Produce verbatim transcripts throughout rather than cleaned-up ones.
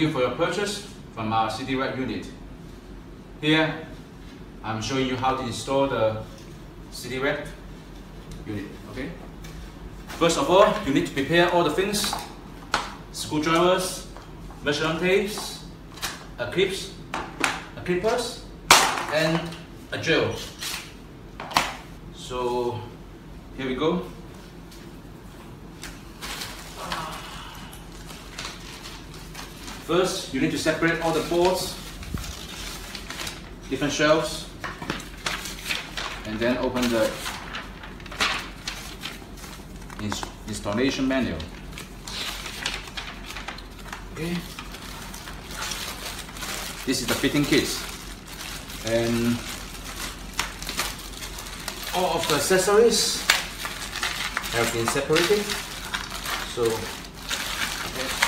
you for your purchase from our city rack unit. Here, I'm showing you how to install the city rack unit. Okay. First of all, you need to prepare all the things: screwdrivers, measuring tapes, a clips, a clippers, and a drill. So here we go. First, you need to separate all the boards, different shelves, and then open the ins installation manual. Okay. This is the fitting kit, and all of the accessories have been separated. So. Okay.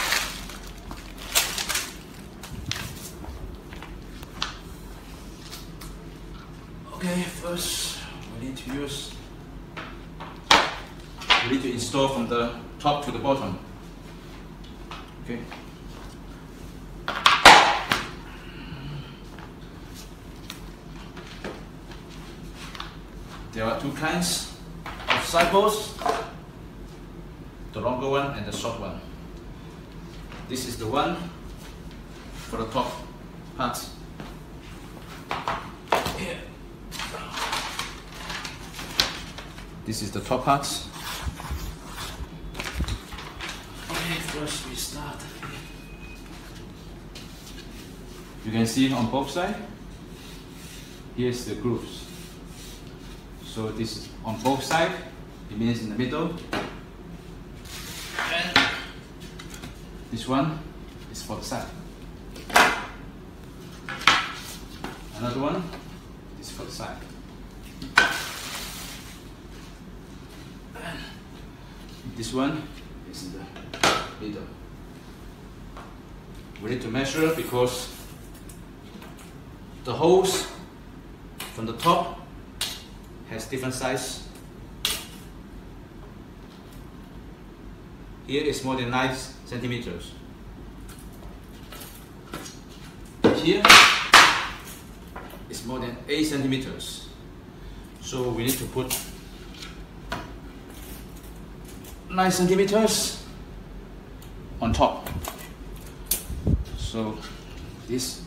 Okay, first we need to use, we need to install from the top to the bottom. Okay. There are two kinds of side posts, the longer one and the short one. This is the one for the top part. Here. This is the top part. Okay, first we start. You can see on both sides, here's the grooves. So this is on both sides, it means in the middle. And this one is for the side. Another one is for the side. This one is in the middle. We need to measure because the holes from the top has different size. Here is more than nine centimeters. Here is more than eight centimeters. So we need to put nine centimeters on top. So this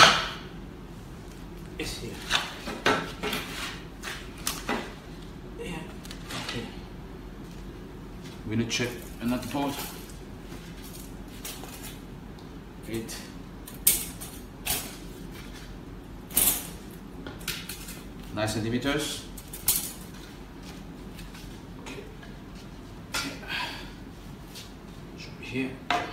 is here. Yeah. Okay. We need to check another board. Eight. Nine centimeters. Here.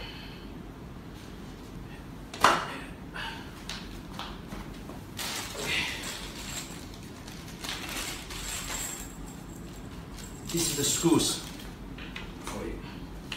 This is the screws for you.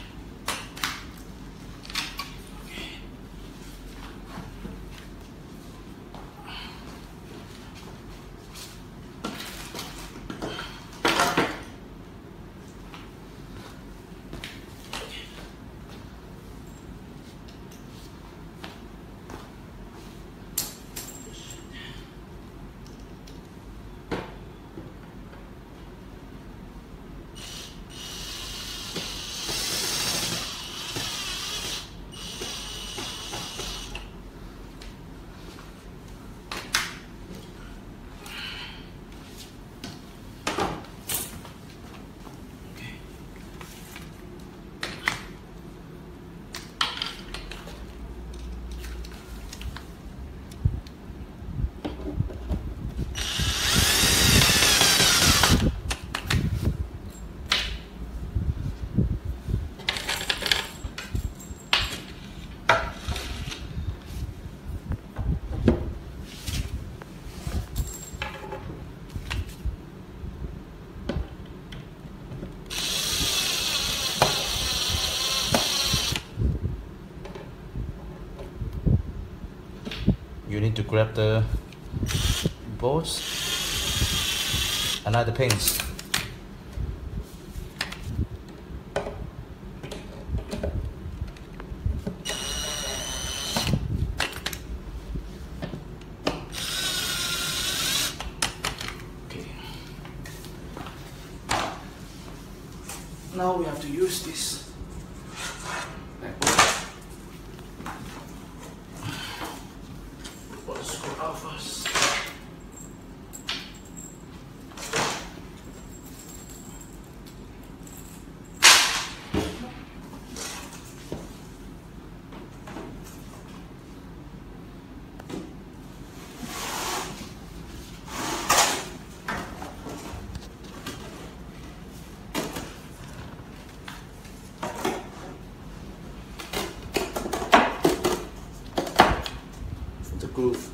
You need to grab the bolts and add the pins. now we have to use this backboard. Put the screw out first. The groove.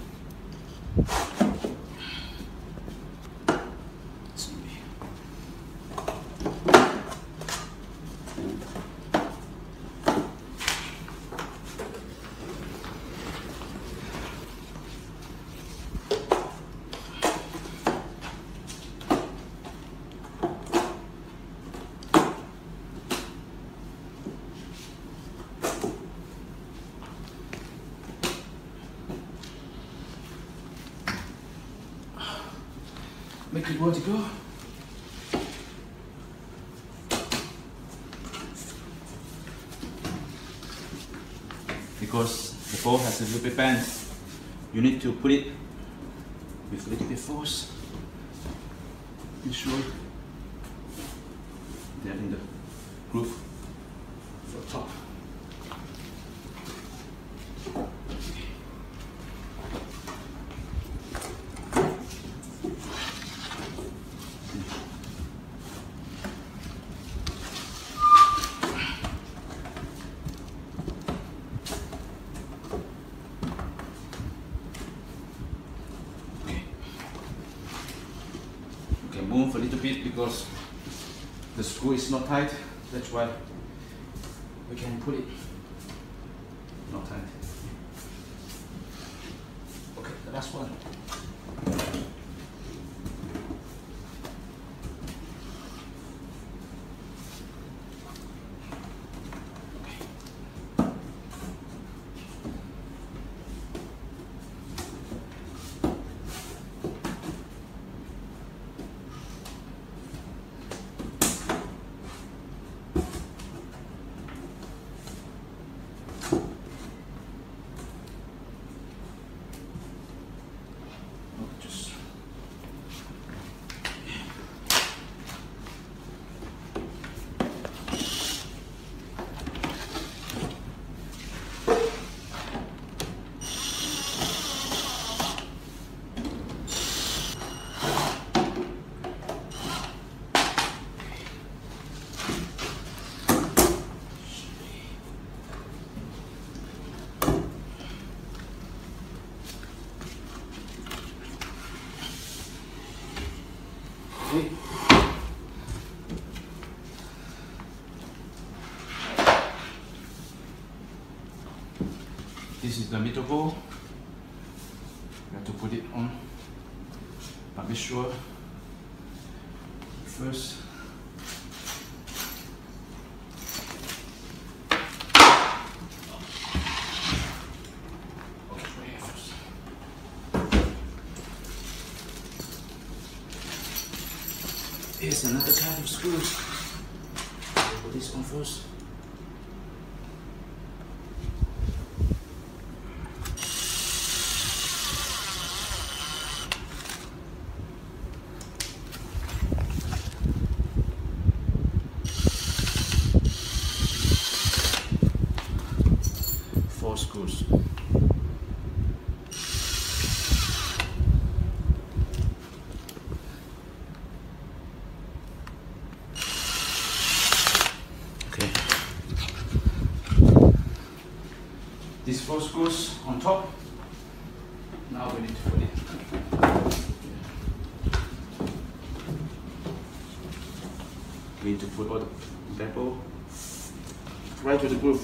Make it vertical. Because the ball has a little bit bent, you need to put it with a little bit force. Be sure they're in the groove for top. Move a little bit because the screw is not tight. That's why we can put it not tight. Okay, the last one. Okay. This is the middle ball. You have to put it on, but be sure first. Here's another kind of screws. Put this one first. Four screws. These four screws on top. Now we need to put it. We need to put all the bevel right to the groove.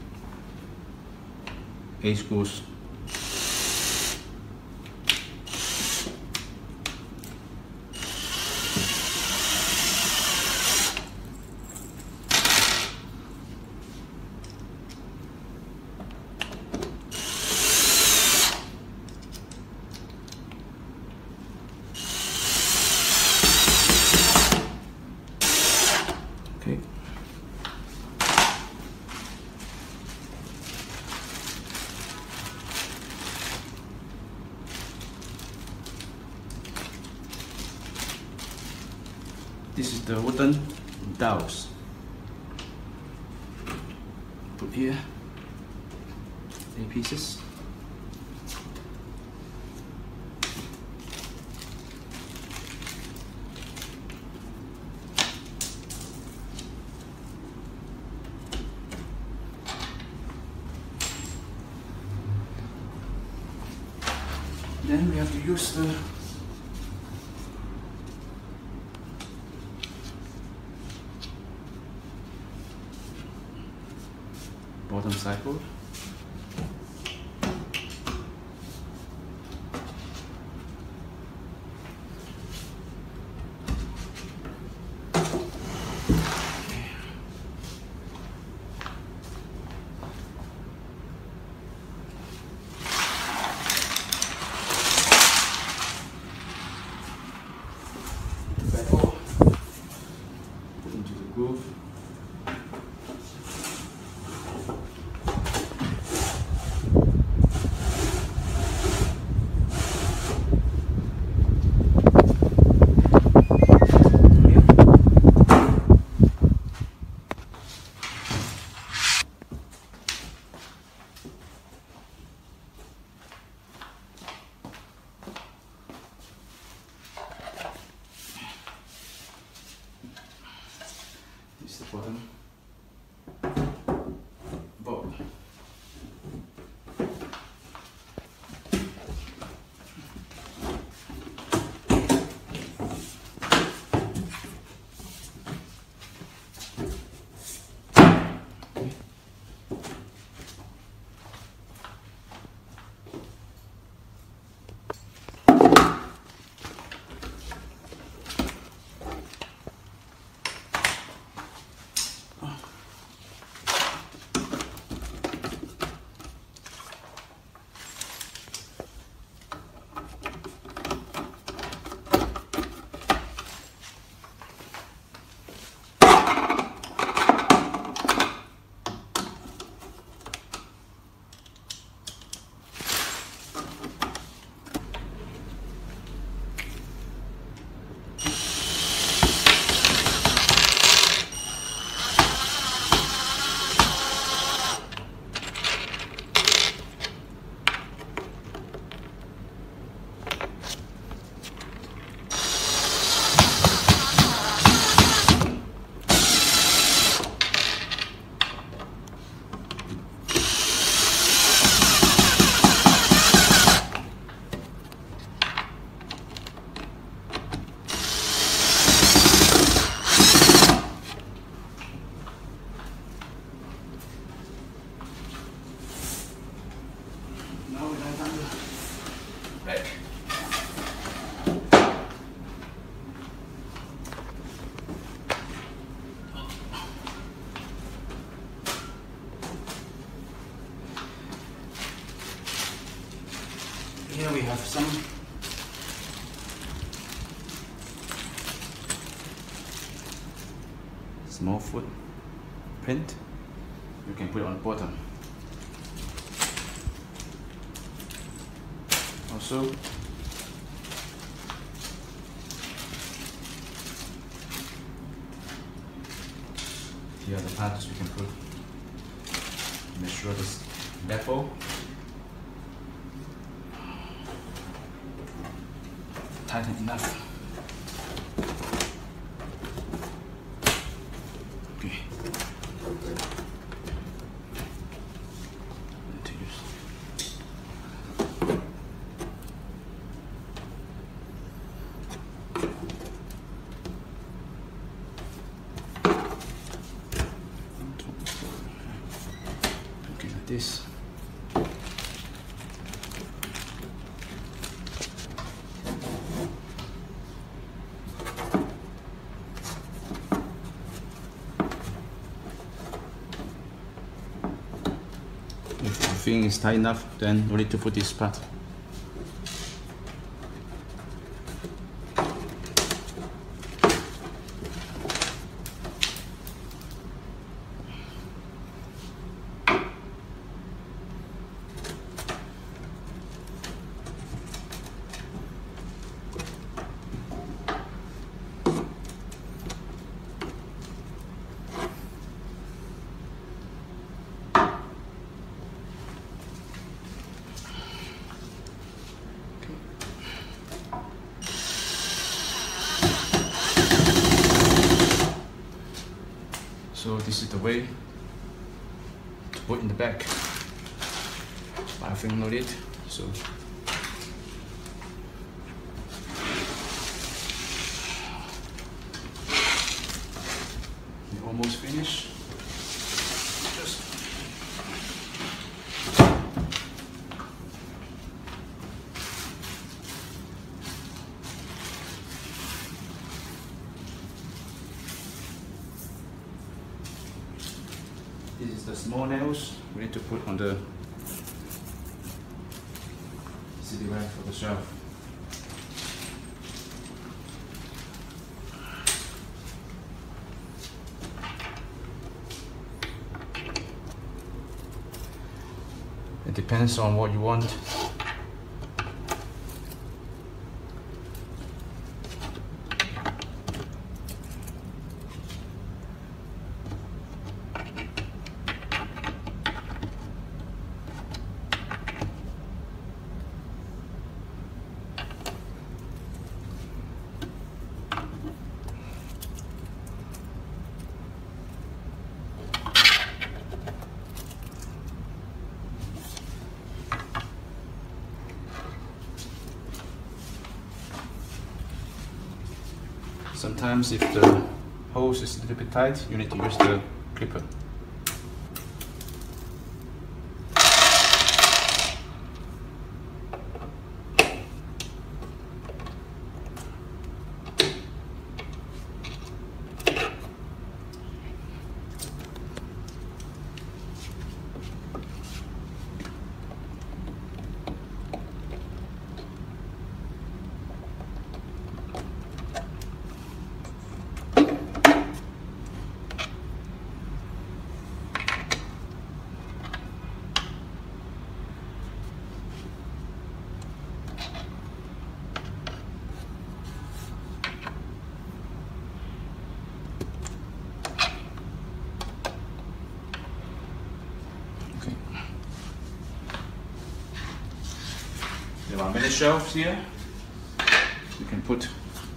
Eight screws. This is the wooden dowels. Put here, eight pieces. Then we have to use the bottom side board. Put into the groove. This is the bottom board. Back. Here we have some small footprint. You can put it on the bottom. Also, here are the parts we can put. Make sure this level tighten enough. Okay. To use. Okay, like this. If the thing is tight enough, then we need to put this part. the way to put in the bag. But I think no need. So we almost finished. Just this is the small nails we need to put on the city rack for the shelf. It depends on what you want. Sometimes if the hose is a little bit tight, you need to use the clipper. There are many shelves here. You can put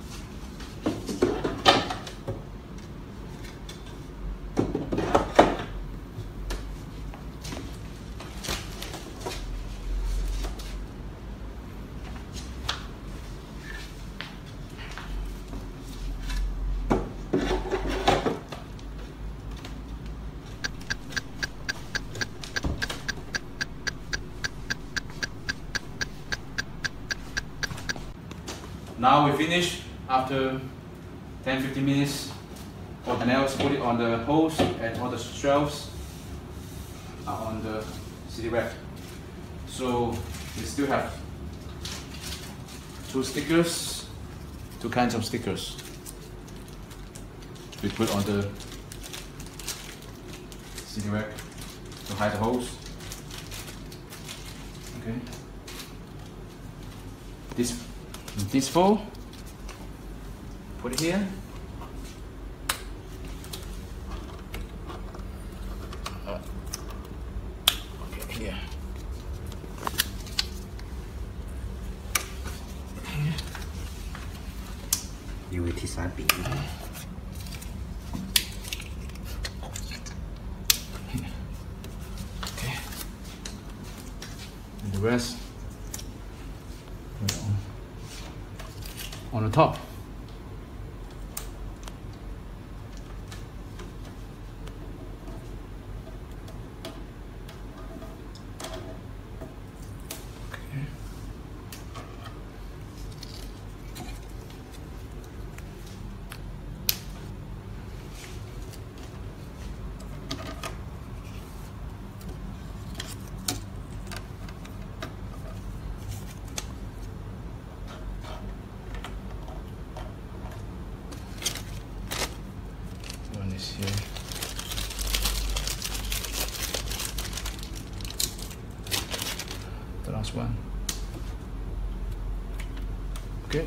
Now we finish after ten to fifteen minutes. For the nails, put it on the hose and all the shelves are on the city rack. So we still have two stickers, two kinds of stickers. We put on the city rack to hide the hose. Okay. This this four, put it here. Uh, okay, here. Here. 有วิธีสานปีก Okay. And the rest on the top. Okay. One is here. The last one. Okay.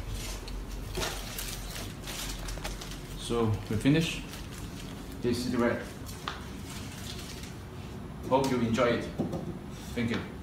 So we finish. This is the wrap. Hope you enjoy it. Thank you.